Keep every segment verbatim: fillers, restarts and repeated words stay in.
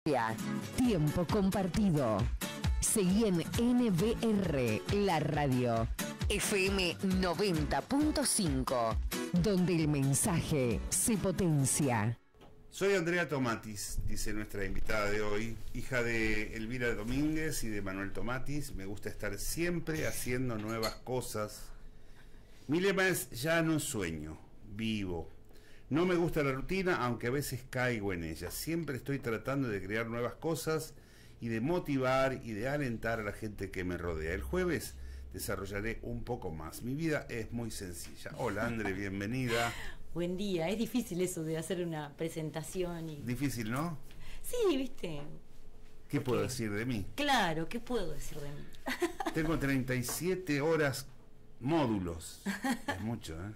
Tiempo compartido. Seguí en N B R, la radio. F M noventa punto cinco, donde el mensaje se potencia. Soy Andrea Tomatis, dice nuestra invitada de hoy, hija de Elvira Domínguez y de Manuel Tomatis. Me gusta estar siempre haciendo nuevas cosas. Mi lema es: ya no sueño, vivo. No me gusta la rutina, aunque a veces caigo en ella. Siempre estoy tratando de crear nuevas cosas y de motivar y de alentar a la gente que me rodea. El jueves desarrollaré un poco más. Mi vida es muy sencilla. Hola, Andre, bienvenida. Buen día. Es difícil eso de hacer una presentación. Y... Difícil, ¿no? Sí, ¿viste? ¿Qué puedo decir de mí? Claro, ¿qué puedo decir de mí? Tengo treinta y siete horas módulos. Es mucho, ¿eh?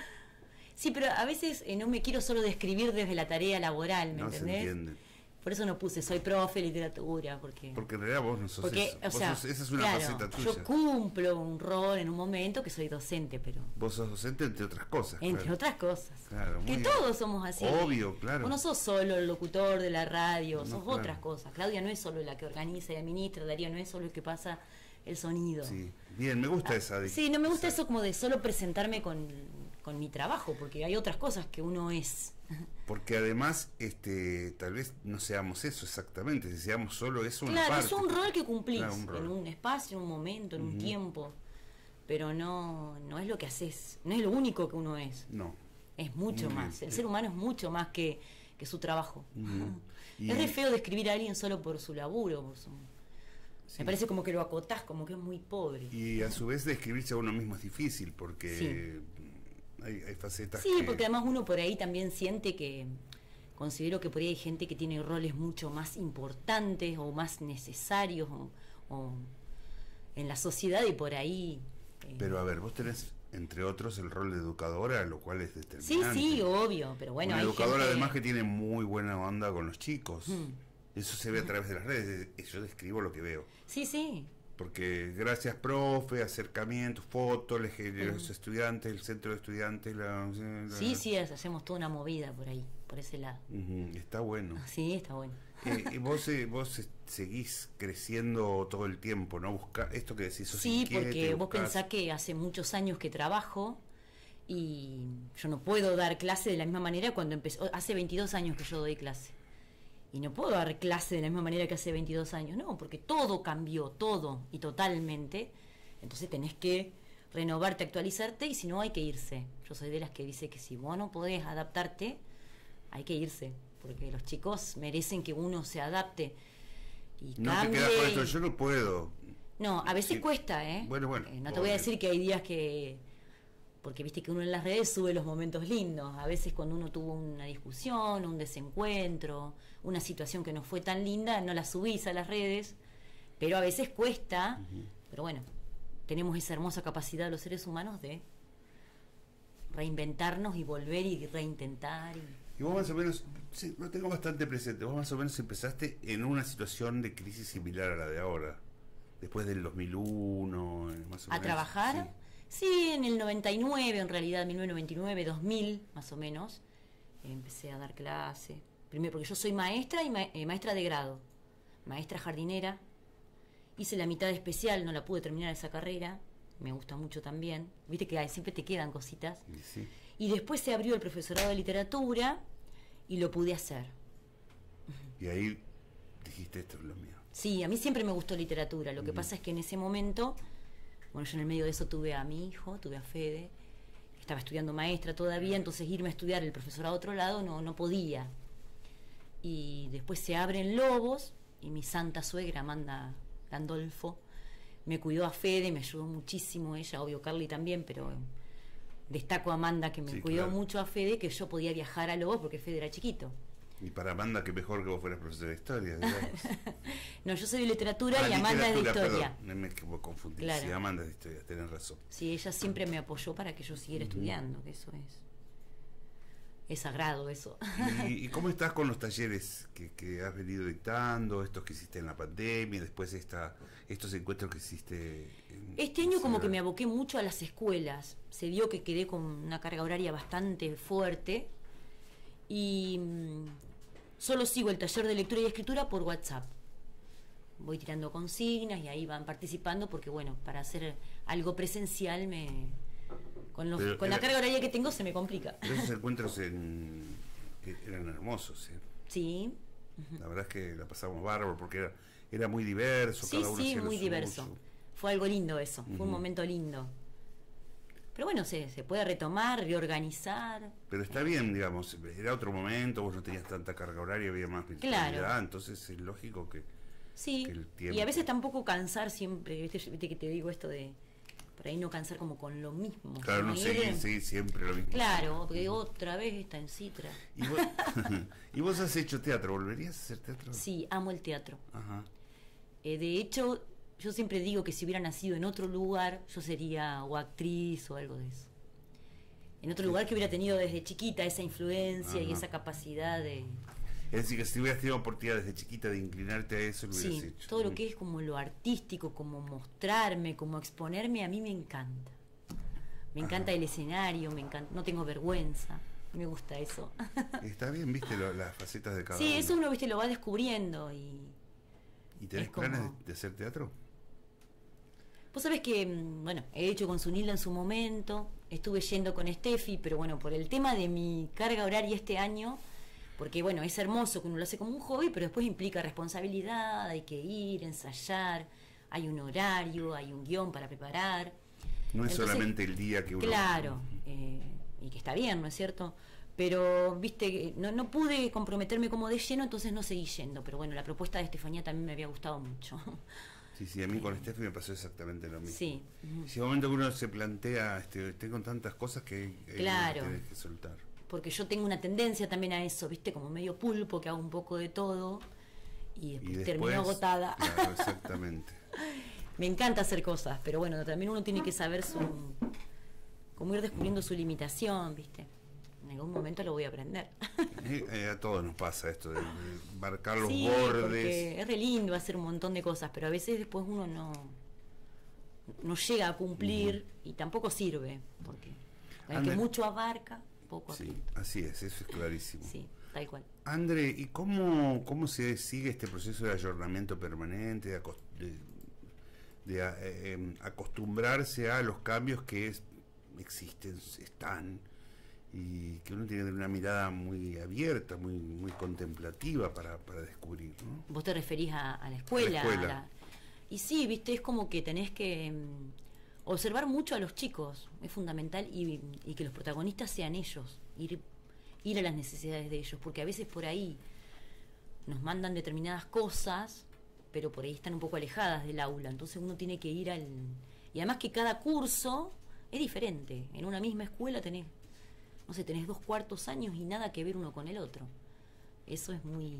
Sí, pero a veces eh, no me quiero solo describir desde la tarea laboral, ¿me no entendés? Se entiende. Por eso no puse soy profe de literatura, porque... Porque en realidad vos no sos porque, eso. O sea, vos sos, esa es una claro, faceta tuya. Yo cumplo un rol en un momento que soy docente, pero... Vos sos docente entre otras cosas. Entre claro. otras cosas. Claro, que muy todos somos así. Obvio, claro. Vos no sos solo el locutor de la radio, no, sos claro. otras cosas. Claudia no es solo la que organiza y administra, Darío no es solo el que pasa el sonido. Sí, bien, me gusta ah, esa. Sí, no me gusta eso como de solo presentarme con, con mi trabajo, porque hay otras cosas que uno es. Porque además, este, tal vez no seamos eso exactamente, si seamos solo eso una Claro, parte. es un rol que cumplís claro, un rol. en un espacio, en un momento, en uh-huh. un tiempo, pero no, no es lo que haces, no es lo único que uno es. No. Es mucho Muy más. Bien. El ser humano es mucho más que, que su trabajo. Uh-huh. Es re feo describir a alguien solo por su laburo, por su... Sí. Me parece como que lo acotás, como que es muy pobre. Y a su vez describirse a uno mismo es difícil, porque sí. hay, hay facetas Sí, que... porque además uno por ahí también siente que... Considero que por ahí hay gente que tiene roles mucho más importantes o más necesarios o, o en la sociedad y por ahí... Eh... Pero a ver, vos tenés, entre otros, el rol de educadora, lo cual es determinante. Sí, sí, obvio, pero bueno... Una hay educadora gente... además que tiene muy buena onda con los chicos. Hmm. Eso se ve a través de las redes, yo describo lo que veo. Sí, sí. Porque gracias, profe, acercamientos, fotos, los uh-huh. estudiantes, el centro de estudiantes. La, la, sí, sí, hacemos toda una movida por ahí, por ese lado. Uh-huh. Está bueno. Sí, está bueno. Eh, y vos, eh, vos seguís creciendo todo el tiempo, ¿no? Busca esto que decís, sos sí, inquieta, porque vos buscás... pensás que hace muchos años que trabajo y yo no puedo dar clase de la misma manera cuando empezó. Hace veintidós años que yo doy clase. Y no puedo dar clase de la misma manera que hace veintidós años, no, porque todo cambió, todo y totalmente. Entonces tenés que renovarte, actualizarte y si no hay que irse. Yo soy de las que dice que si vos no podés adaptarte, hay que irse, porque los chicos merecen que uno se adapte y no cambie. Te quedas con esto, yo no puedo. No, a veces sí. cuesta, ¿eh? Bueno, bueno. Eh, no te voy a decir que hay días que... Porque viste que uno en las redes sube los momentos lindos. A veces cuando uno tuvo una discusión, un desencuentro, una situación que no fue tan linda, no la subís a las redes, pero a veces cuesta. Uh-huh. Pero bueno, tenemos esa hermosa capacidad los seres humanos de reinventarnos y volver y reintentar. Y, y vos más o menos, sí, lo tengo bastante presente, vos más o menos empezaste en una situación de crisis similar a la de ahora, después del dos mil uno, más o menos. ¿A trabajar? Sí. Sí, en el noventa y nueve, en realidad, mil novecientos noventa y nueve, dos mil, más o menos, eh, empecé a dar clase. Primero, porque yo soy maestra y ma eh, maestra de grado, maestra jardinera. Hice la mitad especial, no la pude terminar esa carrera, me gusta mucho también. Viste que hay, siempre te quedan cositas. Sí. Y después se abrió el profesorado de literatura y lo pude hacer. Y ahí dijiste, esto es lo mío. Sí, a mí siempre me gustó literatura, lo que uh-huh. pasa es que en ese momento... Bueno, yo en el medio de eso tuve a mi hijo, tuve a Fede, estaba estudiando maestra todavía, entonces irme a estudiar el profesorado a otro lado no, no podía. Y después se abren Lobos y mi santa suegra, Amanda Gandolfo, me cuidó a Fede, me ayudó muchísimo ella, obvio Carly también, pero destaco a Amanda que me sí, cuidó claro. mucho a Fede, que yo podía viajar a Lobos porque Fede era chiquito. Y para Amanda, que mejor que vos fueras profesora de historia, digamos. No, yo soy de literatura ah, y Amanda es de historia. Perdón, me confundí. Claro. Sí, Amanda es de historia, tenés razón. Sí, ella siempre me apoyó para que yo siguiera uh-huh. estudiando, que eso es es sagrado eso. ¿Y, y cómo estás con los talleres que, que has venido dictando, estos que hiciste en la pandemia, después esta, estos encuentros que hiciste? En, este año como que me aboqué mucho a las escuelas. Se vio que quedé con una carga horaria bastante fuerte y solo sigo el taller de lectura y escritura por WhatsApp. Voy tirando consignas y ahí van participando porque, bueno, para hacer algo presencial me con, los, con era, la carga horaria que tengo se me complica. Pero esos encuentros en, eran hermosos, ¿eh? Sí. La verdad es que la pasamos bárbaro porque era, era muy diverso. Sí, cada uno sí, hacía muy lo diverso. suyo. Fue algo lindo eso, Uh-huh. fue un momento lindo. Pero bueno, se, se puede retomar, reorganizar. Pero está bien, digamos, era otro momento, vos no tenías tanta carga horaria, había más virtualidad, Claro. entonces es lógico que, Sí, que el tiempo... y a veces tampoco cansar siempre, ¿viste? Viste que te digo esto de, por ahí no cansar como con lo mismo. Claro, no Ir- seguir, seguir siempre lo mismo. Claro, porque otra vez está en Citra. ¿Y vos, ¿Y vos has hecho teatro? ¿Volverías a hacer teatro? Sí, amo el teatro. Ajá. Eh, de hecho, yo siempre digo que si hubiera nacido en otro lugar, yo sería o actriz o algo de eso. En otro lugar que hubiera tenido desde chiquita esa influencia y Ajá. esa capacidad de... Es decir, que si hubieras tenido oportunidad desde chiquita de inclinarte a eso, lo hubieras Sí, hecho. todo lo que es como lo artístico, como mostrarme, como exponerme, a mí me encanta. Me encanta Ajá. el escenario, me encanta, no tengo vergüenza, me gusta eso. Está bien, viste, lo- las facetas de cada Sí, uno. eso uno, viste, lo va descubriendo y... ¿Y tenés es como- planes de, de hacer teatro? Vos sabés que, mm, bueno, he hecho con Sunilda en su momento, estuve yendo con Steffi, pero bueno, por el tema de mi carga horaria este año, porque bueno, es hermoso que uno lo hace como un hobby, pero después implica responsabilidad, hay que ir, ensayar, hay un horario, hay un guión para preparar. No es Entonces, solamente el día que uno... Claro, eh, y que está bien, ¿no es cierto? Pero, viste, no, no pude comprometerme como de lleno, entonces no seguí yendo. Pero bueno, la propuesta de Estefanía también me había gustado mucho. Sí, sí, a mí con Steffi me pasó exactamente lo mismo. Sí. Si hay un momento que uno se plantea, este, tengo tantas cosas que eh, Claro. tienes que soltar. Porque yo tengo una tendencia también a eso, viste, como medio pulpo, que hago un poco de todo y después, Y después, termino agotada. Claro, exactamente. Me encanta hacer cosas, pero bueno, también uno tiene que saber su... como ir descubriendo su limitación, viste. En algún momento lo voy a aprender. Eh, eh, a todos nos pasa esto de, de marcar los Sí, bordes. porque es re lindo hacer un montón de cosas, pero a veces después uno no no llega a cumplir y tampoco sirve, porque el que André- mucho abarca, poco Sí, aprieta. así es, eso es clarísimo. Sí, tal cual. André, ¿y cómo, cómo se sigue este proceso de ayornamiento permanente, de, acos- de- de, a- eh, em, acostumbrarse a los cambios que es- existen, están, y que uno tiene que tener una mirada muy abierta, muy muy contemplativa para, para descubrir, ¿no? Vos te referís a, a la escuela. A la escuela. a la- Y sí, viste, es como que tenés que mm, observar mucho a los chicos, es fundamental, y, y que los protagonistas sean ellos, ir, ir a las necesidades de ellos, porque a veces por ahí nos mandan determinadas cosas, pero por ahí están un poco alejadas del aula, entonces uno tiene que ir al... Y además que cada curso es diferente, en una misma escuela tenés, no sé, tenés dos cuartos años y nada que ver uno con el otro. Eso es muy...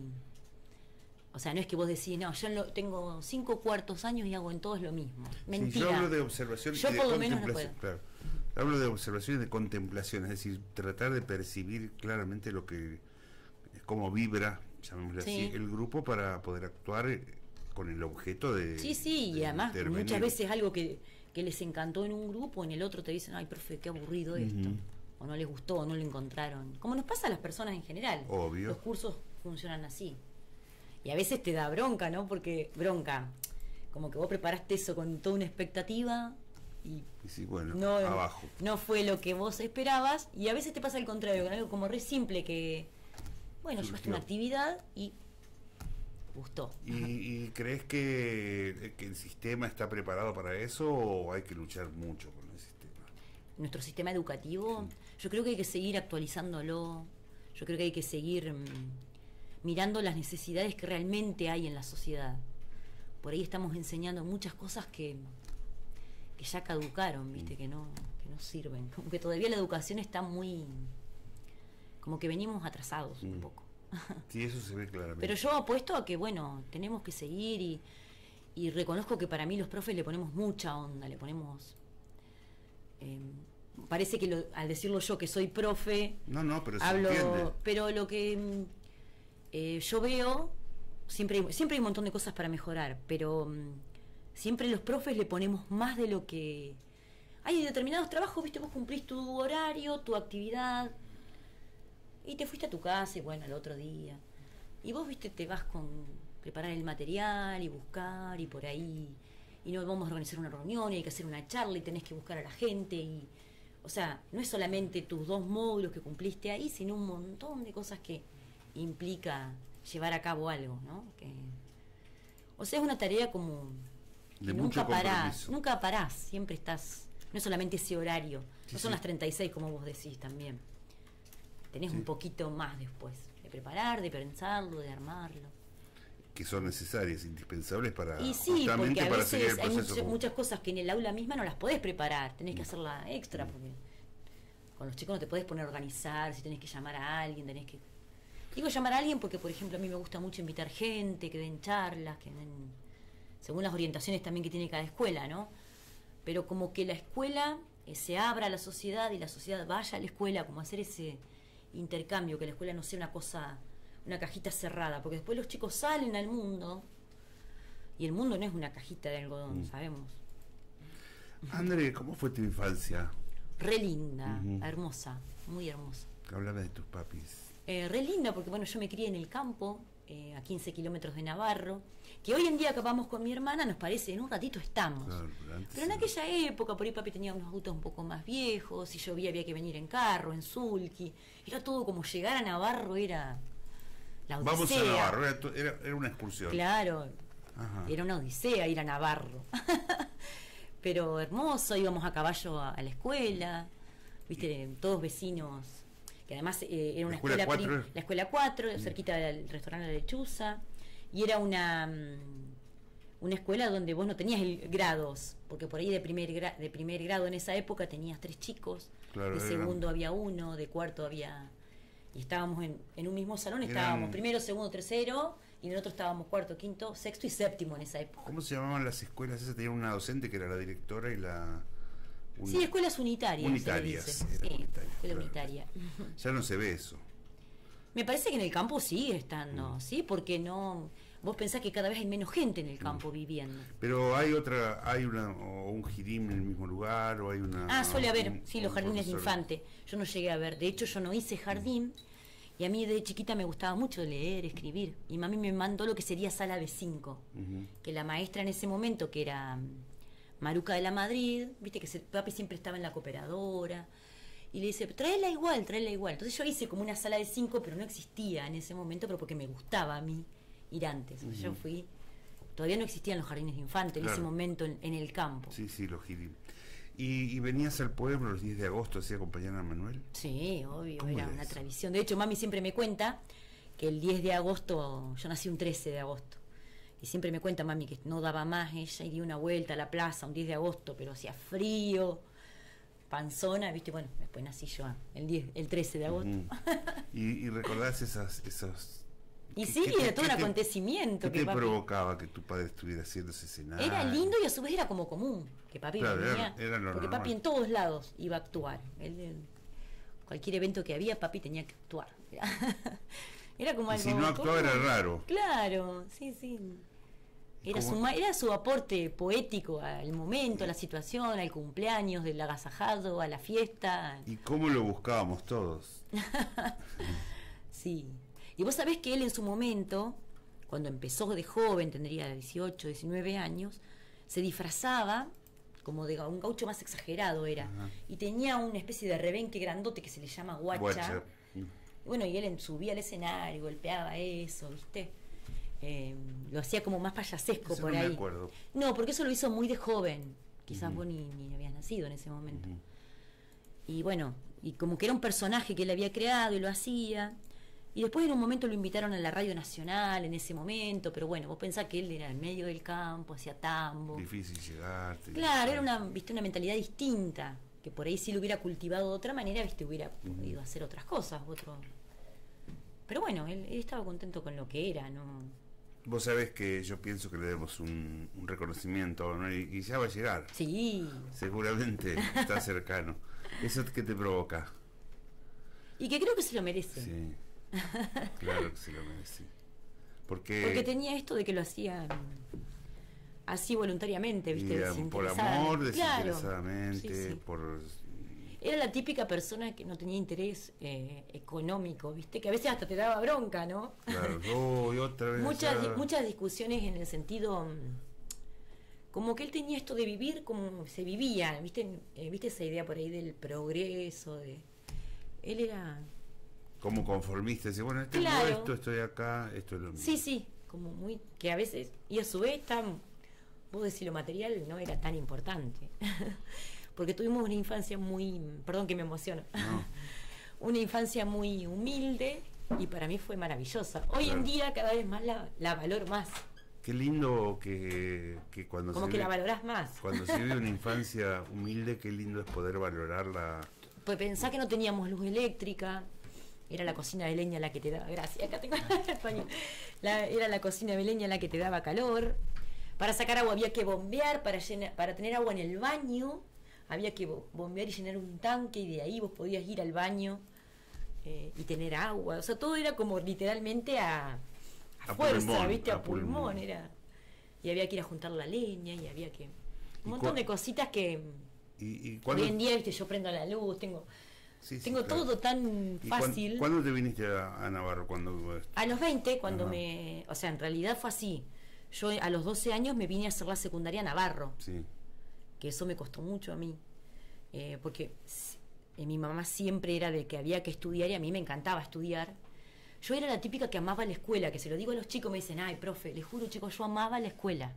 O sea, no es que vos decís, no, yo lo- tengo cinco cuartos años y hago en todos lo mismo. Mentira. Sí, yo hablo de observación Yo y de por lo menos no contemplación. Claro. Hablo de observación y de contemplación, es decir, tratar de percibir claramente lo que, cómo vibra, llamémosle Sí. así, el grupo para poder actuar eh, con el objeto de. Sí, sí, de y además intervenir. muchas veces algo que, que les encantó en un grupo, en el otro te dicen, ay, profe, qué aburrido esto. Ujú. O no les gustó, o no lo encontraron. Como nos pasa a las personas en general. Obvio. Los cursos funcionan así. Y a veces te da bronca, ¿no? Porque, bronca, como que vos preparaste eso con toda una expectativa y Y sí, bueno, no, abajo. no fue lo que vos esperabas, y a veces te pasa al contrario, con algo como re simple que, bueno, llevaste Surgió. una actividad y gustó. ¿Y, y crees que, que el sistema está preparado para eso o hay que luchar mucho con el sistema? Nuestro sistema educativo, yo creo que hay que seguir actualizándolo, yo creo que hay que seguir mm, mirando las necesidades que realmente hay en la sociedad. Por ahí estamos enseñando muchas cosas que, que ya caducaron, viste, que no, que no sirven. Como que todavía la educación está muy, como que venimos atrasados un Mm. poco. Sí, eso se ve claramente. Pero yo apuesto a que, bueno, tenemos que seguir y, y reconozco que para mí los profes le ponemos mucha onda, le ponemos... eh, parece que lo- al decirlo yo que soy profe, No, no, pero se hablo... entiende. Pero lo que mm, eh, yo veo, siempre hay, siempre hay un montón de cosas para mejorar, pero mm, siempre los profes le ponemos más de lo que... Hay determinados trabajos, viste, vos cumplís tu horario, tu actividad... Y te fuiste a tu casa y bueno, el otro día. Y vos, viste, te vas con preparar el material y buscar y por ahí, y no vamos a organizar una reunión y hay que hacer una charla y tenés que buscar a la gente y, o sea, no es solamente tus dos módulos que cumpliste ahí, sino un montón de cosas que implica llevar a cabo algo, ¿no? Que, o sea, es una tarea como que De nunca mucho parás, compromiso. nunca parás, siempre estás, no es solamente ese horario, Sí, no son sí. las treinta y seis como vos decís también. Tenés Sí. un poquito más después, de preparar, de pensarlo, de armarlo. Que son necesarias, indispensables para Y sí, justamente porque a para seguir el veces hay proceso. much- como- muchas cosas que en el aula misma no las podés preparar, tenés que hacerla extra, porque con los chicos no te podés poner a organizar, si tenés que llamar a alguien, tenés que... Digo llamar a alguien porque, por ejemplo, a mí me gusta mucho invitar gente, que den charlas, que den... según las orientaciones también que tiene cada escuela, ¿no? Pero como que la escuela eh, se abra a la sociedad y la sociedad vaya a la escuela, como hacer ese intercambio, que la escuela no sea una cosa, una cajita cerrada, porque después los chicos salen al mundo y el mundo no es una cajita de algodón, sabemos. André, ¿cómo fue tu infancia? Re linda, Ujú. hermosa, muy hermosa. Hablaba de tus papis. Eh, re linda porque bueno, yo me crié en el campo, eh, a quince kilómetros de Navarro, que hoy en día que vamos con mi hermana nos parece, en un ratito estamos. Claro, pero antes Pero en era- aquella época, por ahí papi tenía unos autos un poco más viejos, si llovía había que venir en carro, en sulky, era todo como llegar a Navarro, era la odisea. Vamos a Navarro, era, to- era, era una excursión. Claro, Ajá. era una odisea ir a Navarro. Pero hermoso, íbamos a caballo a, a la escuela, viste, todos vecinos, que además eh, era una ¿La escuela escuela, cuatro prim- era? la escuela cuatro, cerquita del restaurante La Lechuza, y era una mm, una escuela donde vos no tenías el- grados, porque por ahí de primer gra- de primer grado en esa época tenías tres chicos, Claro, de eran- segundo había uno, de cuarto había, y estábamos en, en un mismo salón, Eran- estábamos primero, segundo, tercero, y nosotros estábamos cuarto, quinto, sexto y séptimo en esa época. ¿Cómo se llamaban las escuelas esas? Tenían una docente que era la directora y la... un- Sí, escuelas unitarias. Unitarias, se le dice. eran Sí, unitarias, escuela claro. unitaria. Ya no se ve eso. Me parece que en el campo sigue estando, Mm. ¿sí? Porque no. Vos pensás que cada vez hay menos gente en el campo viviendo. Pero hay otra, hay una, o un jirim en el mismo lugar, o hay una... Ah, suele haber, un- sí, los un jardines de profesor. infante. Yo no llegué a ver. De hecho, yo no hice jardín. Y a mí de chiquita me gustaba mucho leer, escribir. Y mami me mandó lo que sería sala de cinco. Ujú. Que la maestra en ese momento, que era mm, Maruca de la Madrid, viste que se- papi siempre estaba en la cooperadora. Y le dice, tráela igual, tráela igual. Entonces yo hice como una sala de cinco, pero no existía en ese momento, pero porque me gustaba a mí ir antes. O sea, yo fui... Todavía no existían los jardines de infante en ese Claro. momento en, en el campo. Sí, sí, los jirim. ¿Y, y venías al pueblo los diez de agosto así a acompañar a Manuel? Sí, obvio, ¿Cómo era era una eso? tradición. De hecho, mami siempre me cuenta que el diez de agosto, yo nací un trece de agosto, y siempre me cuenta mami que no daba más ella y dio una vuelta a la plaza un diez de agosto, pero hacía frío, panzona, viste, bueno, después nací yo el diez, el trece de agosto. Ujú. ¿Y, y recordás esas, esos... Y qué- sí, qué te- era todo un qué te- acontecimiento ¿Qué que te papi... provocaba que tu padre estuviera haciendo ese escenario? Era lindo y a su vez era como común, que papi Claro, era- venía, era lo porque normal. papi en todos lados iba a actuar. Él, él- cualquier evento que había, papi tenía que actuar. Era como Y algo si no actuaba era común. raro. Claro, sí, sí. Era ¿Cómo? su, ma- era su aporte poético al momento, a la situación, al cumpleaños, del agasajado, a la fiesta. ¿Y cómo lo buscábamos todos? Sí. Y vos sabés que él en su momento, cuando empezó de joven, tendría dieciocho, diecinueve años, se disfrazaba como de ga- un gaucho más exagerado era. Ajá. Y tenía una especie de rebenque grandote que se le llama guacha. Guacha. Y bueno, y él en- subía al escenario, golpeaba eso, ¿viste? Eh, lo hacía como más payasesco Eso por no me ahí. acuerdo. No, porque eso lo hizo muy de joven. Quizás Ujú. vos ni, ni habías nacido en ese momento. Ujú. Y bueno, y como que era un personaje que él había creado y lo hacía. Y después en un momento lo invitaron a la Radio Nacional en ese momento, pero bueno, vos pensás que él era en medio del campo, hacía tambo. Difícil llegarte. Claro, era una, viste, una mentalidad distinta, que por ahí si lo hubiera cultivado de otra manera, viste, hubiera podido hacer otras cosas, otro. Pero bueno, él, él estaba contento con lo que era, ¿no? Vos sabés que yo pienso que le demos un, un reconocimiento, ¿no? y, y ya va a llegar. Sí. Seguramente está cercano. ¿Eso qué te provoca? Y que creo que se lo merece. Sí. Claro que se lo merece. Porque, Porque tenía esto de que lo hacía así voluntariamente, ¿viste? y, um, por Desinteresada- amor, Claro, desinteresadamente, sí, sí. por... era la típica persona que no tenía interés eh, económico, ¿viste? Que a veces hasta te daba bronca, ¿no? Claro, oh, y otra vez. muchas, ya. muchas discusiones en el sentido... Como que él tenía esto de vivir como se vivía, ¿viste? Eh, ¿Viste esa idea por ahí del progreso? De Él era... Como conformista, dice, bueno, este Claro. esto, estoy acá, esto es lo mismo. Sí, sí, como muy... Que a veces... Y a su vez, tan, vos decís, lo material no era tan importante. Porque tuvimos una infancia muy... Perdón que me emociono. No. Una infancia muy humilde y para mí fue maravillosa. Hoy Claro. en día cada vez más la, la valoro más. Qué lindo que, que cuando Como se que vive, la valorás más. cuando se vive una infancia humilde, qué lindo es poder valorarla. Pues pensá que no teníamos luz eléctrica, era la cocina de leña la que te daba, gracias, acá tengo el paño. La, era la cocina de leña la que te daba calor. Para sacar agua había que bombear, para llenar, para tener agua en el baño había que bo- bombear y llenar un tanque, y de ahí vos podías ir al baño eh, y tener agua. O sea, todo era como literalmente a, a, A fuerza, pulmón, ¿viste? A, a pulmón, pulmón. era. Y había que ir a juntar la leña y había que... ¿Y Un montón cua- de cositas que... ¿Y, y cuándo, Hoy en día, viste, yo prendo la luz, tengo... sí, sí, Tengo claro. todo tan ¿Y cuán- fácil. ¿Cuándo te viniste a, a Navarro? Cuando, A los veinte, cuando Ajá. me... O sea, en realidad fue así. Yo a los doce años me vine a hacer la secundaria a Navarro, sí. que eso me costó mucho a mí. Eh, porque s- eh, mi mamá siempre era de que había que estudiar y a mí me encantaba estudiar. Yo era la típica que amaba la escuela, que se lo digo a los chicos, me dicen, ay, profe, les juro, chicos, yo amaba la escuela.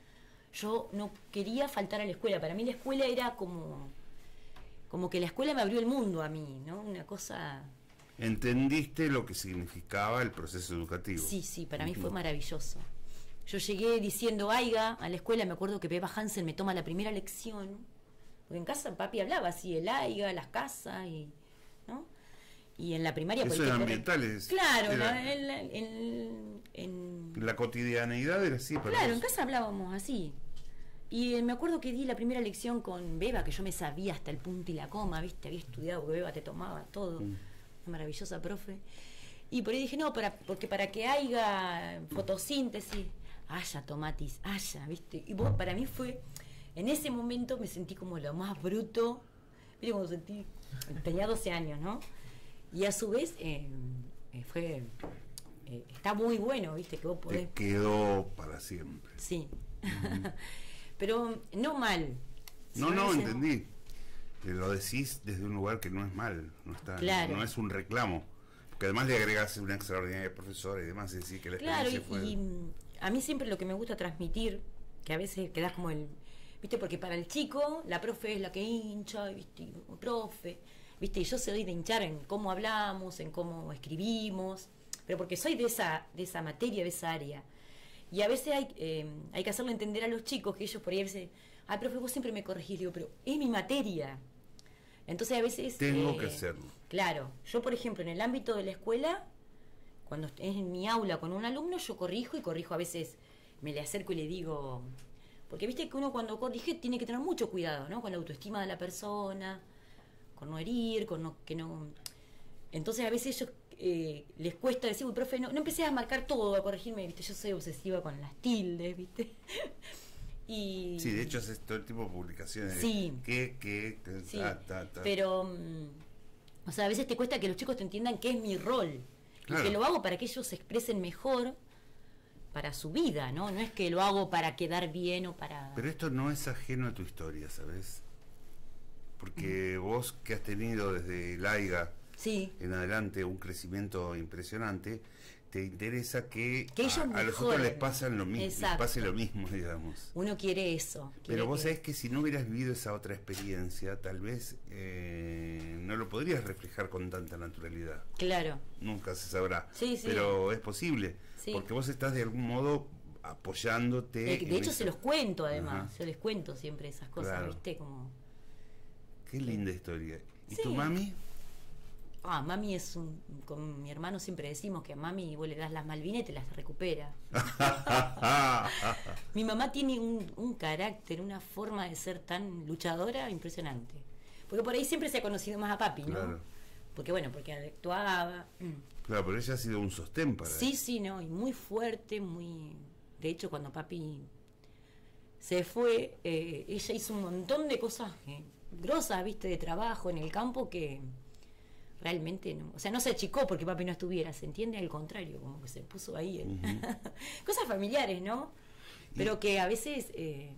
Yo no quería faltar a la escuela. Para mí la escuela era como... Como que la escuela me abrió el mundo a mí, ¿no? Una cosa... ¿Entendiste lo que significaba el proceso educativo? Sí, sí, para mí fue Ujú. maravilloso. Yo llegué diciendo Aiga a la escuela, me acuerdo que Beba Hansen me toma la primera lección, porque en casa papi hablaba así, el Aiga, las casas, y, ¿no? Y en la primaria... Eso por ahí en te corren- ambientales. Claro, era- la- en, la- en- en- La cotidianeidad era así, para claro, vos. en casa hablábamos así. Y eh, me acuerdo que di la primera lección con Beba, que yo me sabía hasta el punto y la coma, ¿viste? Había estudiado, porque Beba te tomaba todo. Mm. Una maravillosa profe. Y por ahí dije, no, para, porque para que haya fotosíntesis, haya tomatis, haya, ¿viste? Y vos, para mí fue, en ese momento me sentí como lo más bruto. ¿Viste cuando sentí? Tenía doce años, ¿no? Y a su vez, eh, eh, fue, eh, está muy bueno, ¿viste? Que vos podés... Te quedó para siempre. Sí. Pero no mal. No, Si no, hubiese- entendí. Eh, Lo decís desde un lugar que no es mal, no está, Claro. no es un reclamo. Porque además le agregás una extraordinaria profesora y demás, es decir, que la Claro, y, experiencia fue... y, mm, a mí siempre lo que me gusta transmitir, que a veces quedás como el... ¿Viste? Porque para el chico, la profe es la que hincha, ¿viste? Y, profe, ¿viste? Y yo soy de hinchar en cómo hablamos, en cómo escribimos, pero porque soy de esa, de esa materia, de esa área. Y a veces hay, eh, hay que hacerle entender a los chicos que ellos por ahí a veces, ay, profe, vos siempre me corregís, le digo, pero es mi materia. Entonces a veces... Tengo eh, que hacerlo. Claro, yo por ejemplo en el ámbito de la escuela, cuando es en mi aula con un alumno, yo corrijo y corrijo a veces, me le acerco y le digo, porque viste que uno cuando corrige tiene que tener mucho cuidado, ¿no? Con la autoestima de la persona, con no herir, con no, que no... Entonces a veces ellos eh, les cuesta decir, uy, profe, no, no empecé a marcar todo, a corregirme, viste, yo soy obsesiva con las tildes, viste. Y... Sí, de hecho haces todo el tipo de publicaciones. Sí. Que, que, que, Sí, ta, ta, ta. pero, mm, o sea, a veces te cuesta que los chicos te entiendan que es mi rol. Claro. Y que lo hago para que ellos se expresen mejor para su vida, ¿no? No es que lo hago para quedar bien o para... Pero esto no es ajeno a tu historia, ¿sabes? Porque vos que has tenido desde el AIGA Sí, en adelante un crecimiento impresionante, te interesa que, Que ellos a, a los otros mejoren. les pasan lo mismo, les Exacto. pase lo mismo, digamos. uno quiere eso. quiere Pero vos que- sabés que si no hubieras vivido esa otra experiencia, tal vez eh, no lo podrías reflejar con tanta naturalidad. Claro, Nunca se sabrá. Sí, sí. Pero es posible. Sí. Porque vos estás de algún modo apoyándote. de, de en hecho esa- se los cuento además, Ajá. yo les cuento siempre esas cosas, Claro. ¿viste? Como... Qué linda historia. ¿Y Sí. tu mami? Ah, mami es un... Con mi hermano siempre decimos que a mami vos le das las Malvinas y te las recupera. Mi mamá tiene un, un carácter, una forma de ser tan luchadora impresionante. Porque por ahí siempre se ha conocido más a papi, ¿no? Claro. Porque bueno, porque actuaba. mm. Claro, pero ella ha sido un sostén para Sí, sí, no, y muy fuerte, muy... De hecho, cuando papi se fue, eh, ella hizo un montón de cosas que grosas, viste, de trabajo en el campo que realmente no, o sea, no se achicó porque papi no estuviera, se entiende, al contrario, como que se puso ahí en uh-huh. cosas familiares, ¿no? Pero y... que a veces eh,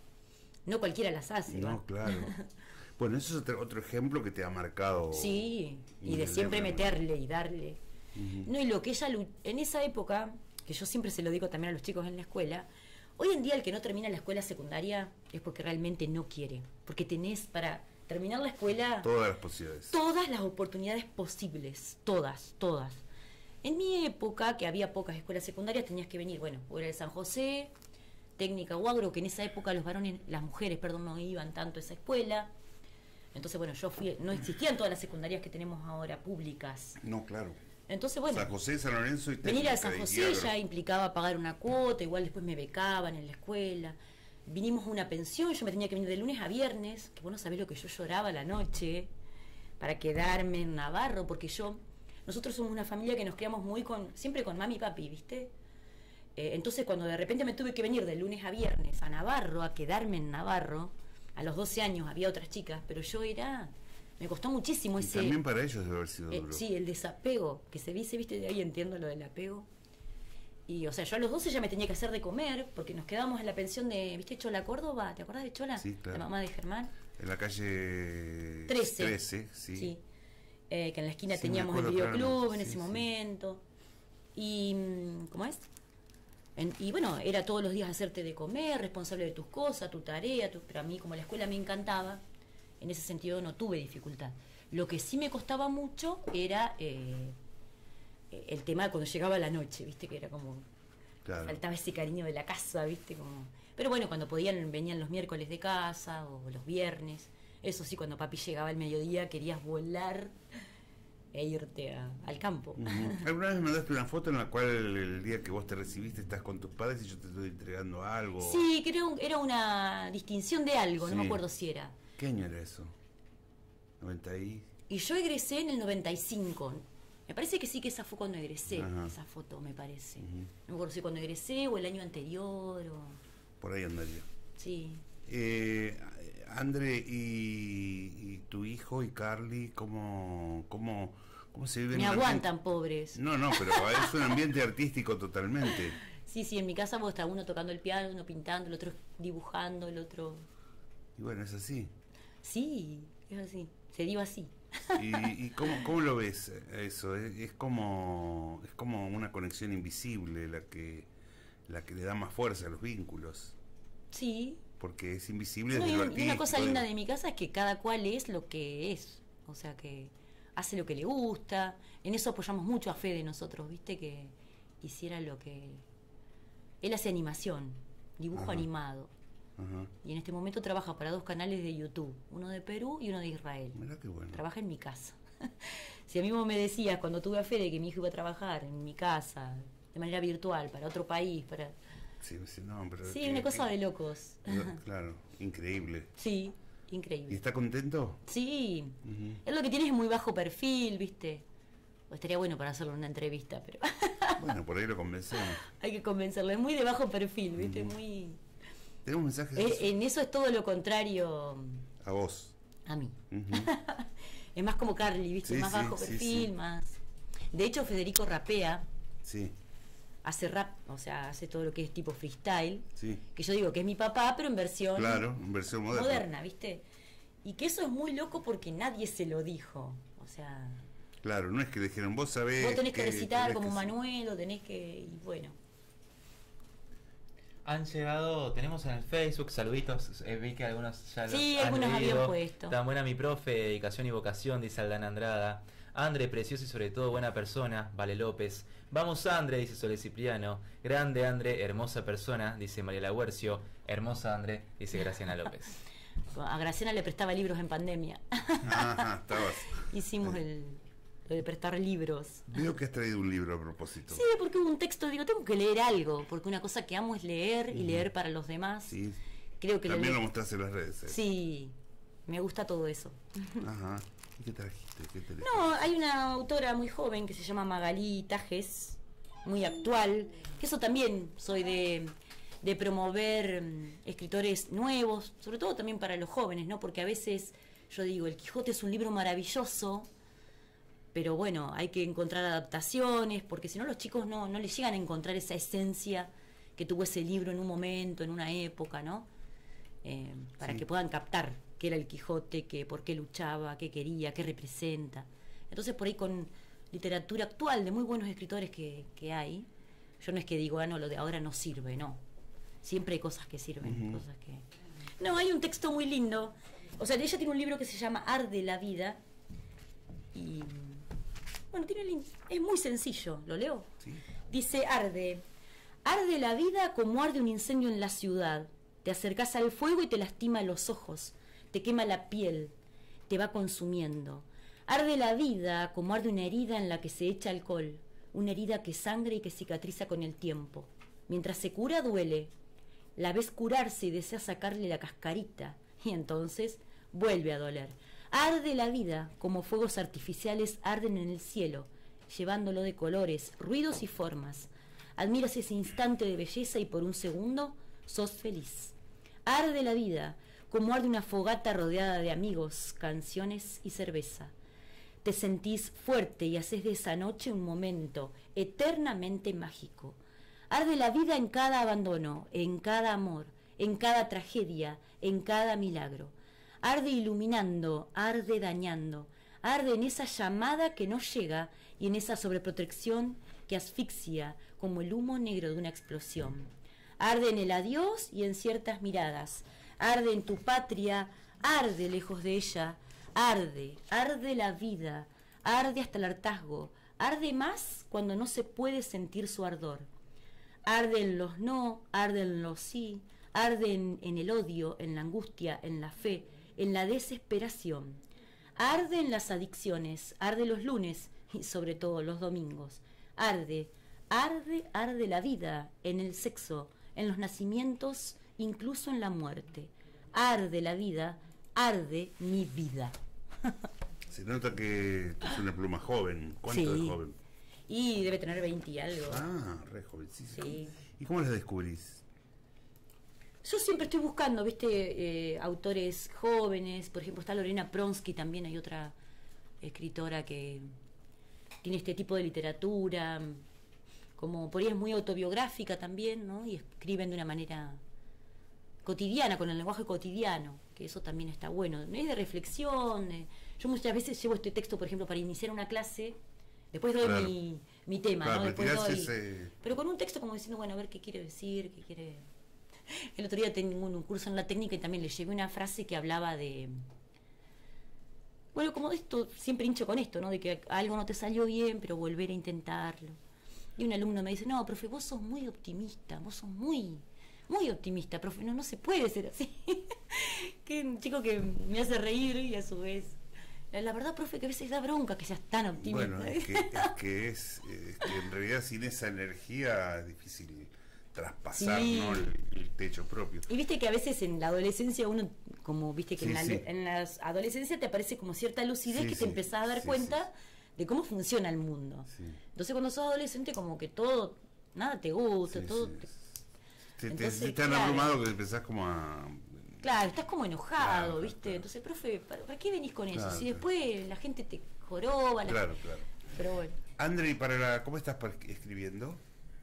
no cualquiera las hace. No, ¿va? Claro. Bueno, eso es otro, otro ejemplo que te ha marcado. Sí, y de siempre meterle y darle. Uh-huh. No, y lo que ella, en esa época, que yo siempre se lo digo también a los chicos en la escuela, hoy en día el que no termina la escuela secundaria es porque realmente no quiere, porque tenés para terminar la escuela todas las posibilidades, todas las oportunidades posibles, todas, todas. En mi época, que había pocas escuelas secundarias, tenías que venir, bueno, o era de San José, Técnica o Agro, que en esa época los varones, las mujeres, perdón, no iban tanto a esa escuela. Entonces, bueno, yo fui, no existían todas las secundarias que tenemos ahora públicas. No, claro. Entonces, bueno, San José, San Lorenzo y Técnica. Venir a San José ya implicaba pagar una cuota, igual después me becaban en la escuela. Vinimos a una pensión, yo me tenía que venir de lunes a viernes, que vos no sabés lo que yo lloraba la noche para quedarme en Navarro, porque yo, nosotros somos una familia que nos criamos muy con, siempre con mami y papi, ¿viste? Eh, entonces cuando de repente me tuve que venir de lunes a viernes a Navarro, a quedarme en Navarro, a los doce años había otras chicas, pero yo era, me costó muchísimo y ese... También para ellos debe haber sido eh, duro. Sí, el desapego, que se dice, ¿viste? De ahí entiendo lo del apego. Y, o sea, yo a los doce ya me tenía que hacer de comer, porque nos quedábamos en la pensión de, ¿viste? Chola Córdoba, ¿te acordás de Chola? Sí, claro. La mamá de Germán. En la calle trece. trece, sí. Sí. Eh, que en la esquina Sí, teníamos el acuerdo, videoclub claro. en Sí, ese sí. momento. Y, ¿cómo es? En, y bueno, era todos los días hacerte de comer, responsable de tus cosas, tu tarea, tu, pero a mí como la escuela me encantaba, en ese sentido no tuve dificultad. Lo que sí me costaba mucho era eh, el tema de cuando llegaba la noche, ¿viste? Que era como... Claro. Faltaba ese cariño de la casa, ¿viste? Como... Pero bueno, cuando podían, venían los miércoles de casa o los viernes. Eso sí, cuando papi llegaba al mediodía querías volar e irte a, al campo. Uh-huh. ¿Alguna vez me mandaste una foto en la cual el, el día que vos te recibiste estás con tus padres y yo te estoy entregando algo? Sí, creo que era una distinción de algo, Sí. no me acuerdo si era. ¿Qué año era eso? ¿noventa y? Y yo egresé en el noventa y cinco. Me parece que sí, que esa fue cuando egresé, Ajá. esa foto, me parece. Uh-huh. No me acuerdo si cuando egresé o el año anterior o... Por ahí andaría. Sí. Eh, André, y, y tu hijo y Carly, ¿cómo, cómo, cómo se viven? Me aguantan, pobres. No, no, pero es un ambiente artístico totalmente. Sí, sí, en mi casa vos está uno tocando el piano, uno pintando, el otro dibujando, el otro... Y bueno, es así. Sí, es así, se dio así. ¿Y, y cómo, cómo lo ves eso? Es, es como es como una conexión invisible la que la que le da más fuerza a los vínculos. Sí. Porque es invisible No, desde y, lo un- y artístico. una cosa linda de mi casa es que cada cual es lo que es. O sea, que hace lo que le gusta. En eso apoyamos mucho a Fede nosotros, ¿viste? Que hiciera lo que... Él hace animación, dibujo Ajá. animado. Ajá. Y en este momento trabaja para dos canales de YouTube, uno de Perú y uno de Israel. Mirá qué bueno. Trabaja en mi casa. Si a mí vos me decías cuando tuve a Fede que mi hijo iba a trabajar en mi casa, de manera virtual, para otro país, para... Sí, sí, no, pero Sí, que- una cosa que- de locos. Claro, increíble. Sí, ¿Y increíble. está contento? Sí, Ujú. es lo que tiene es muy bajo perfil, ¿viste? O estaría bueno para hacerle una entrevista, pero Bueno, por ahí lo convencemos. hay que convencerlo. Es muy de bajo perfil, ¿viste? Muy... Tenemos mensajes Eh, en eso es todo lo contrario a vos. a mí. Ujú. Es más como Carly, ¿viste? Sí, Más sí, bajo sí, perfil, sí. más... De hecho, Federico rapea, Sí, hace rap, o sea, hace todo lo que es tipo freestyle, sí. que yo digo que es mi papá, pero en versión Claro, en versión moderna. moderna, ¿viste? Y que eso es muy loco porque nadie se lo dijo. O sea, Claro, no es que dijeron, vos sabés. vos tenés que recitar tenés como que- Manuel o tenés que... Y bueno, Han llegado, tenemos en el Facebook saluditos, eh, vi que algunos ya los Sí, han algunos habían leído. puesto. Tan buena mi profe, dedicación y vocación, dice Aldana Andrada. André, precioso y sobre todo buena persona, Vale López. Vamos André, dice Sole Cipriano. Grande André, hermosa persona, dice María Laguercio. Hermosa André, dice Graciana López. a Graciela le prestaba libros en pandemia. Ajá, estabas. Hicimos el, lo de prestar libros. Veo que has traído un libro a propósito. Sí, porque hubo un texto, digo, tengo que leer algo, porque una cosa que amo es leer y leer para los demás. Sí. Creo que la También le- lo mostraste en las redes. ¿eh? Sí, me gusta todo eso. Ajá. ¿Y qué trajiste? ¿Qué te No, hay una autora muy joven que se llama Magalí Tajes, muy actual, que eso también soy de... de promover mm, escritores nuevos, sobre todo también para los jóvenes, ¿no? Porque a veces yo digo, El Quijote es un libro maravilloso, pero bueno, hay que encontrar adaptaciones, porque si no los chicos no, no les llegan a encontrar esa esencia que tuvo ese libro en un momento, en una época, ¿no? Eh, para Sí. que puedan captar qué era el Quijote, que, por qué luchaba, qué quería, qué representa. Entonces por ahí con literatura actual de muy buenos escritores que, que hay, yo no es que digo, ah, no, lo de ahora no sirve, no. Siempre hay cosas que sirven, Ujú. cosas que... No, hay un texto muy lindo. O sea, ella tiene un libro que se llama Arde la vida. Y... bueno, tiene lin- es muy sencillo, ¿lo leo? Sí. Dice, arde. Arde la vida como arde un incendio en la ciudad. Te acercás al fuego y te lastima los ojos. Te quema la piel. Te va consumiendo. Arde la vida como arde una herida en la que se echa alcohol. Una herida que sangra y que cicatriza con el tiempo. Mientras se cura, duele. La ves curarse y deseas sacarle la cascarita. Y entonces vuelve a doler. Arde la vida como fuegos artificiales arden en el cielo, llevándolo de colores, ruidos y formas. Admiras ese instante de belleza y por un segundo sos feliz. Arde la vida como arde una fogata rodeada de amigos, canciones y cerveza. Te sentís fuerte y haces de esa noche un momento eternamente mágico. Arde la vida en cada abandono, en cada amor, en cada tragedia, en cada milagro. Arde iluminando, arde dañando, arde en esa llamada que no llega y en esa sobreprotección que asfixia como el humo negro de una explosión. Arde en el adiós y en ciertas miradas, arde en tu patria, arde lejos de ella, arde, arde la vida, arde hasta el hartazgo, arde más cuando no se puede sentir su ardor. Arde en los no, arde en los sí, arde en, en el odio, en la angustia, en la fe, en la desesperación. Arde en las adicciones, arde los lunes y sobre todo los domingos. Arde, arde, arde la vida, en el sexo, en los nacimientos, incluso en la muerte. Arde la vida, arde mi vida. Se nota que es una pluma joven. ¿Cuánto Sí. de joven? Y debe tener veinte y algo. Ah, re jovencísimo. Sí. ¿Y cómo las descubrís? Yo siempre estoy buscando, viste, eh, autores jóvenes. Por ejemplo, está Lorena Pronsky, también hay otra escritora que tiene este tipo de literatura, como por ahí es muy autobiográfica también, ¿no? Y escriben de una manera cotidiana, con el lenguaje cotidiano, que eso también está bueno. Es de reflexión. de- Yo muchas veces llevo este texto, por ejemplo, para iniciar una clase, después doy Claro. mi, mi tema, Claro, ¿no? me Después tirás doy... ese- Pero con un texto como diciendo, bueno, a ver qué quiere decir, qué quiere... El otro día tengo un, un curso en la técnica y también le llevé una frase que hablaba de... Bueno, como de esto, siempre hincho con esto, ¿no? De que algo no te salió bien, pero volver a intentarlo. Y un alumno me dice, no, profe, vos sos muy optimista, vos sos muy, muy optimista, profe, no, no se puede ser así. Que un chico que me hace reír y a su vez... La verdad, profe, que a veces da bronca que seas tan optimista. Bueno, es que es, que es, es que en realidad sin esa energía es difícil traspasar, Sí. ¿no? el, el techo propio. Y viste que a veces en la adolescencia uno, como viste que Sí, en, la, sí. en la adolescencia te aparece como cierta lucidez Sí, que sí, te empezás a dar sí, cuenta sí. de cómo funciona el mundo. Sí. Entonces cuando sos adolescente como que todo, nada te gusta, Sí, todo... sí. te- Te, te, Entonces, te tan claro. abrumado que empezás como a... Claro, estás como enojado, Claro, ¿viste? claro. Entonces, profe, ¿para, para qué venís con eso? Claro, Si claro. después la gente te joroba, la- Claro, claro. pero bueno. André, para la, ¿cómo estás para- escribiendo?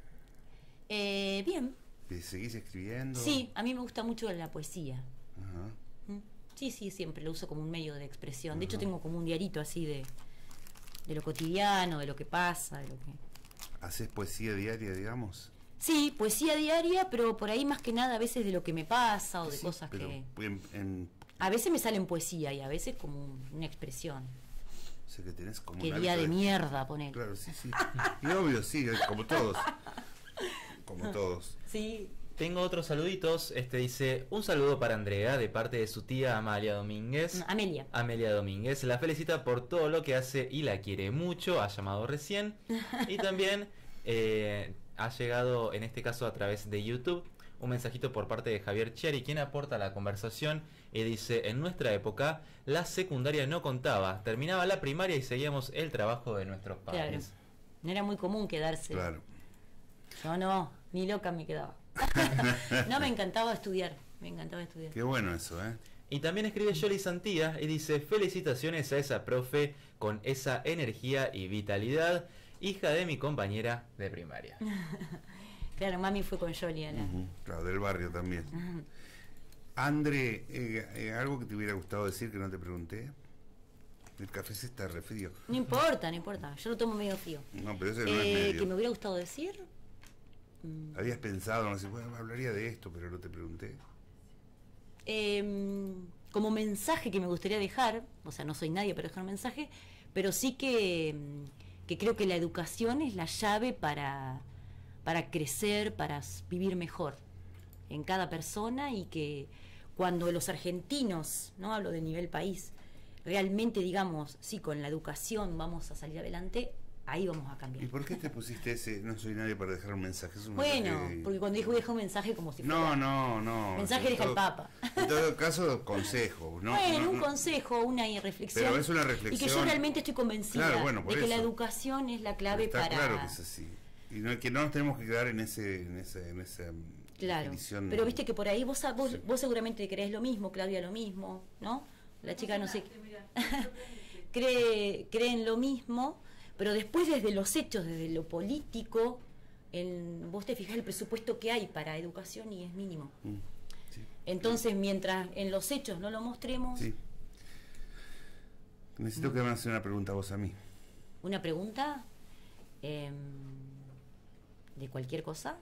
Eh, bien, ¿Seguís escribiendo? sí, a mí me gusta mucho la poesía. Ajá. Mm. Sí, sí, siempre lo uso como un medio de expresión. De hecho, Ajá. tengo como un diarito así de, de lo cotidiano, de lo que pasa, de lo que... ¿Haces poesía diaria, digamos? Sí, poesía diaria, pero por ahí más que nada a veces de lo que me pasa o de Sí, cosas pero que... en, en- A veces me sale en poesía y a veces como un- una expresión. sé que tenés como Qué un día hábito de mierda, poner. Claro, sí, sí. Y obvio, sí, como todos. Como todos. Sí. Tengo otros saluditos. Este dice, un saludo para Andrea de parte de su tía Amalia Domínguez. Amelia. Amelia Domínguez la felicita por todo lo que hace y la quiere mucho, ha llamado recién. Y también eh, ha llegado, en este caso a través de YouTube, un mensajito por parte de Javier Chiari, quien aporta a la conversación y dice, en nuestra época la secundaria no contaba, terminaba la primaria y seguíamos el trabajo de nuestros Claro. padres. No era muy común quedarse. Claro. Yo no, ni loca me quedaba. No, me encantaba estudiar, me encantaba estudiar. Qué bueno eso, ¿eh? Y también escribe Yoli Santía y dice: felicitaciones a esa profe con esa energía y vitalidad, hija de mi compañera de primaria. Claro, mami fue con Yoli a la... Uh-huh. Claro, del barrio también. Uh-huh. André, eh, eh, ¿algo que te hubiera gustado decir que no te pregunté? El café se está re frío. No importa, no importa, yo lo tomo medio frío. No, pero ese no eh, es medio. ¿Que me hubiera gustado decir? Habías pensado, no sé, bueno, hablaría de esto, pero no te pregunté. Eh, como mensaje que me gustaría dejar, o sea, no soy nadie para dejar un mensaje, pero sí que, que creo que la educación es la llave para, para crecer, para vivir mejor en cada persona, y que cuando los argentinos, no hablo de nivel país, realmente digamos, sí, con la educación vamos a salir adelante, ahí vamos a cambiar. ¿Y por qué te pusiste ese, no soy nadie para dejar un mensaje? Es un Bueno, mensaje... porque cuando dijo deja un mensaje como si fuera... No, no, no. Mensaje deja el Papa. En todo caso, consejo. ¿no? Bueno, no, un no. consejo, una reflexión. Pero es una reflexión. Y que yo realmente estoy convencida Claro, bueno, por de que eso. la educación es la clave Está para... claro que es así. Y no, que no nos tenemos que quedar en ese, en ese, en esa Claro, definición. pero viste que por ahí vos, vos, Sí. vos seguramente crees lo mismo, Claudia lo mismo, ¿no? La chica no sé... cree, cree en lo mismo, pero después desde los hechos, desde lo político, en, vos te fijás el presupuesto que hay para educación y es mínimo. Mm, sí. Entonces, mientras en los hechos no lo mostremos... Sí. Necesito que me hagas una pregunta vos a mí. ¿Una pregunta? Eh, ¿De cualquier cosa?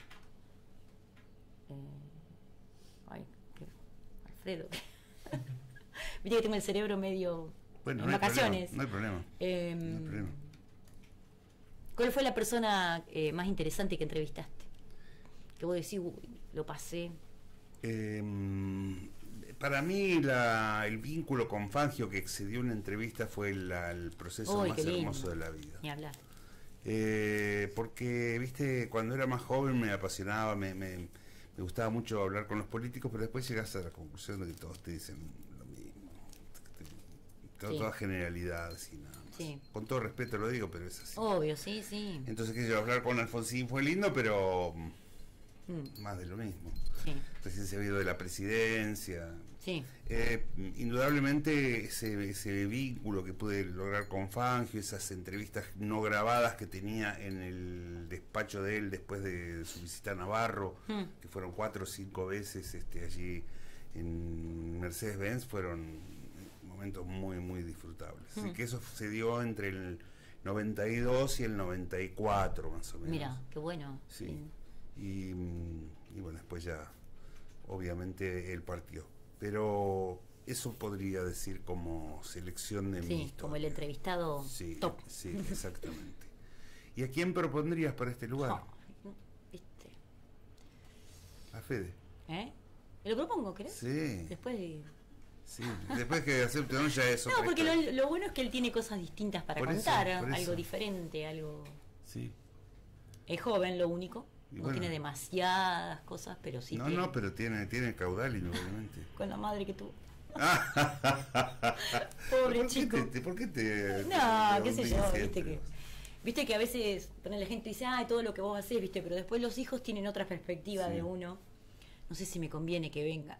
Eh, ay, qué, Alfredo. Viste que tengo el cerebro medio Bueno, en no hay vacaciones. problema, no hay problema. Eh, No hay problema. ¿Cuál fue la persona eh, más interesante que entrevistaste? Que vos decís, uy, lo pasé. Eh, para mí la, el vínculo con Fangio que excedió una entrevista fue la, el proceso Uy, más qué lindo. hermoso de la vida. Ni hablar. Eh, porque, viste, cuando era más joven me apasionaba, me, me, me gustaba mucho hablar con los políticos, pero después llegas a la conclusión de que todos te dicen lo mismo. Te- te- Sí. Todas generalidades y nada más. Sí. Con todo respeto lo digo, pero es así. Obvio, sí, sí. Entonces, qué sé yo, hablar con Alfonsín fue lindo, pero Mm, más de lo mismo. sí, Recién se ha habido de la presidencia. sí. Eh, indudablemente ese, ese vínculo que pude lograr con Fangio, esas entrevistas no grabadas que tenía en el despacho de él después de su visita a Navarro, Mm. que fueron cuatro o cinco veces este, allí en Mercedes-Benz, fueron momentos muy, muy disfrutables. Así Mm. que eso se dio entre el noventa y dos y el noventa y cuatro más o menos. Mira, qué bueno. Sí. Y, y bueno, después ya, obviamente, él partió. Pero eso podría decir como selección de mi Sí, historia. como el entrevistado Sí, top. sí, exactamente. ¿Y a quién propondrías para este lugar? Oh, ¿viste? A Fede. ¿Eh? ¿Me lo propongo, querés? Sí, Después de... sí. Después que acepte o no, ya es No, otra porque historia. lo, lo bueno es que él tiene cosas distintas para Por eso, contar, por algo eso. diferente, algo... Sí. Es joven, lo único. Y No bueno. tiene demasiadas cosas, pero sí no, tiene. no, pero tiene, tiene caudal, indudablemente. Con la madre que tuvo. ¿Por Pobre qué chico. te- te- ¿Por qué te.? No, te- qué sé te- yo, te- viste que... Viste que a veces pone la gente y dice, ay, todo lo que vos hacés, viste, pero después los hijos tienen otra perspectiva Sí. de uno. No sé si me conviene que venga.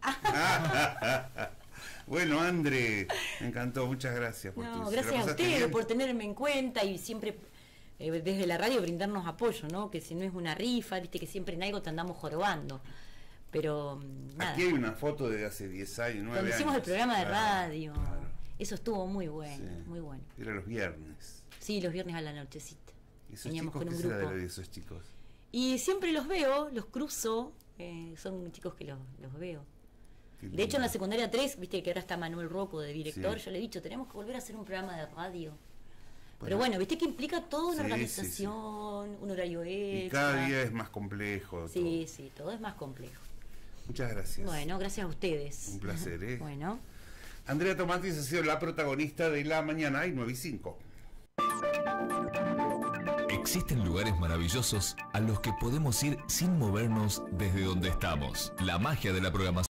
Bueno, André, me encantó, muchas gracias por No, tu- gracias ¿la a pasaste ustedes bien? por tenerme en cuenta y siempre eh, desde la radio brindarnos apoyo, ¿no? Que si no es una rifa, viste que siempre en algo te andamos jorobando. Pero mm, nada, Aquí hay una foto de hace diez años, nueve cuando hicimos el años. programa de Claro, radio, claro, eso estuvo muy bueno, sí. muy bueno. Era los viernes. Sí, los viernes a la nochecita. ¿Y esos Veníamos chicos con qué un será de grupo. lo de esos chicos? Y siempre los veo, los cruzo, eh, son chicos que los, los veo. Qué De hecho, en la lindo. secundaria tres, viste que ahora está Manuel Rocco de director, Sí. yo le he dicho, tenemos que volver a hacer un programa de radio. Bueno. Pero bueno, viste que implica toda una Sí, sí, sí. organización, un horario extra. Y cada día es más complejo. Sí, todo. sí, todo es más complejo. Muchas gracias. Bueno, gracias a ustedes. Un placer, ¿eh? Bueno. Andrea Tomatis ha sido la protagonista de La Mañana y nueve y cinco. Existen lugares maravillosos a los que podemos ir sin movernos desde donde estamos. La magia de la programación